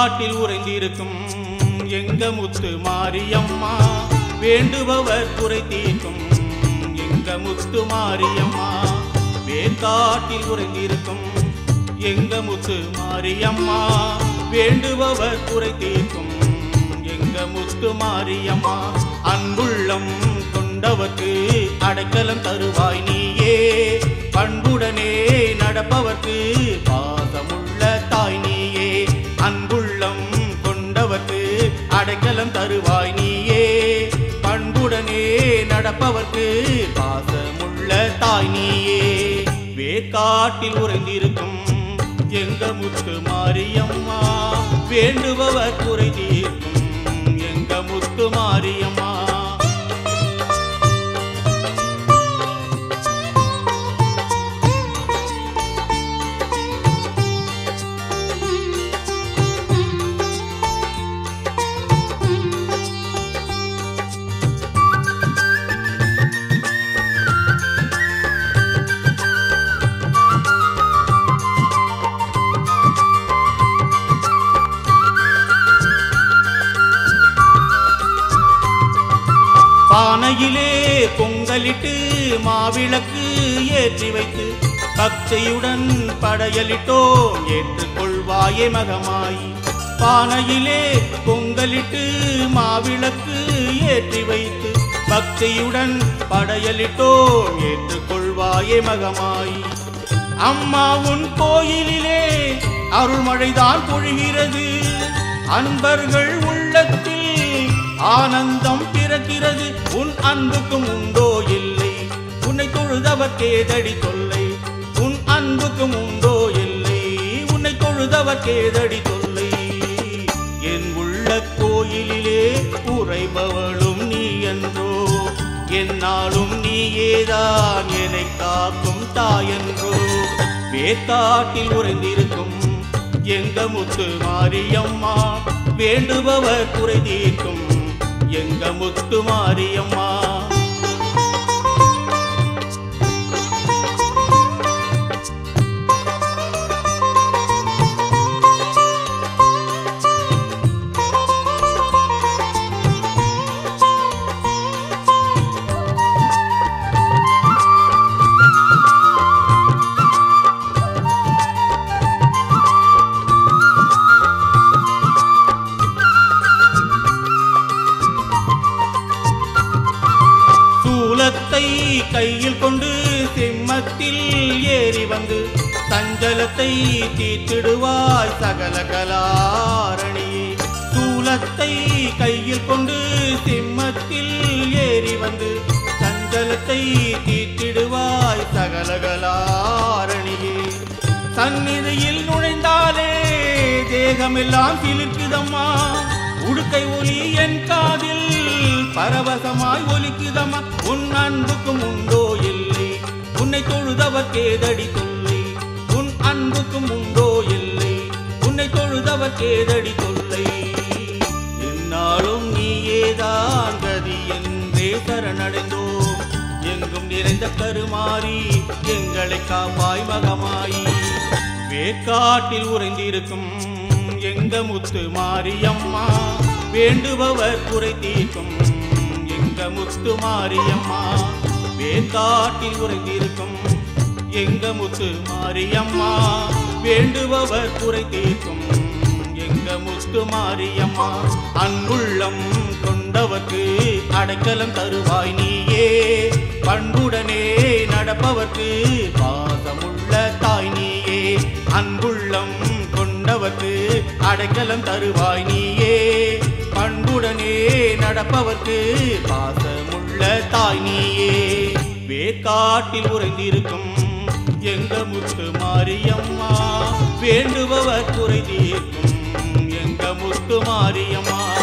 வேக்காட்டில் உறைந்திருக்கும் எங்க முத்து மாரியம்மா வேண்டுபவர் குறை தீர்க்கும் எங்க முத்து மாரியம்மா வேக்காட்டில் உறைந்திருக்கும் எங்க முத்து மாரியம்மா வேண்டுபவர் குறை தீர்க்கும் எங்க முத்து மாரியம்மா அன்புள்ளம் கொண்டவர்க்கு அடைக்கலம் தருவாய் நீயே பண்புடனே நடப்பவர்க்கு பாசமுள்ள தாய் நீயே அன்புள்ளம் கொண்டவர்க்கு அடைக்கலம் தருவாய் நீயே பண்புடனே நடப்பவர்க்கு பாசமுள்ள தாய் நீயே வேக்காட்டில் உறைந்திருக்கும் எங்க முத்து மாரியம்மா வேண்டுபவர் குறை தீர்க்கும் எங்க முத்து மாரியம்மா பானையிலே பொங்கலிட்டு மாவிளக்கு ஏற்றி வைத்து பக்தியுடன் படையலிட்டோம் ஏற்றுக்கொள்வாயே மகமாய் பானையிலே பொங்கலிட்டு மாவிளக்கு ஏற்றி வைத்து பக்தியுடன் படையலிட்டோம் ஏற்றுக்கொள்வாயே மகமாய் அம்மா உன் கோயிலிலே அருள்மழைதான் பொழிகிறது அன்பர்கள் உள்ளத்தில் ஆனந்தம் பிறக்கிறது உன் அன்புக்கும் உண்டோ இல்லை உன்னை தொழுதவர்க்கே தடி தொல்லை உன் அன்புக்கும் உண்டோ இல்லை உன்னை தொழுதவர்க்கே தடி தொல்லை என் உள்ள கோயிலிலே உறைபவளும் நீ என்றோ என்னாலும் நீயேதான் என்னை காக்கும் தாயென்றோ வேக்காட்டில் உறைந்திருக்கும் எங்க முத்து மாரியம்மா வேண்டுபவர் குறை தீர்க்கும் எங்க முத்து மாரியம்மா கையில் கொண்டு சிம்மத்தில் ஏறி வந்து சஞ்சலத்தை தீர்த்திடுவாய் சகல கலாரணியே சூலத்தை கையில் கொண்டு சிம்மத்தில் ஏறி வந்து சஞ்சலத்தை தீர்த்திடுவாய் சகல கலாரணியே சந்நிதியில் நுழைந்தாலே தேகமெல்லாம் சிலிர்க்குதம்மா உடுக்கை ஒலி என் காதில் பரவசமாய் ஒலிக்குதம்மா உன் அன்புக்கும் உண்டோ இல்லை உன்னை தொழுதவர்க்கே தடி தொல்லை உன் அன்புக்கும் உண்டோ இல்லை உன்னை தொழுதவர்க்கே தடி தொல்லை என்னாலும் நீயேதான் கதி என்றே சரணடைந்தோம் எங்கும் நிறைந்த கருமாறி எங்களை காப்பாய் மகமாயி வேக்காட்டில் உறைந்திருக்கும் எங்க முத்து மாரியம்மா வேண்டுபவர் குறை தீர்க்கும் எங்க முத்து மாரியம்மா வேக்காட்டில் உறைந்திருக்கும் எங்க முத்து மாரியம்மா வேண்டுபவர் குறை தீர்க்கும் எங்க முத்து மாரியம்மா அன்புள்ளம் கொண்டவர்க்கு அடைக்கலம் தருவாய் நீயே பண்புடனே நடப்பவர்க்கு பாசமுள்ள தாய் நீயே அன்புள்ளம் கொண்டவர்க்கு அடைக்கலம் தருவாய் நீயே பண்புடனே நடப்பவர்க்கு பாசமுள்ள தாய் நீயே வேக்காட்டில் உறைந்திருக்கும் எங்க முத்து மாரியம்மா வேண்டுபவர் குறை தீர்க்கும் எங்க முத்து மாரியம்மா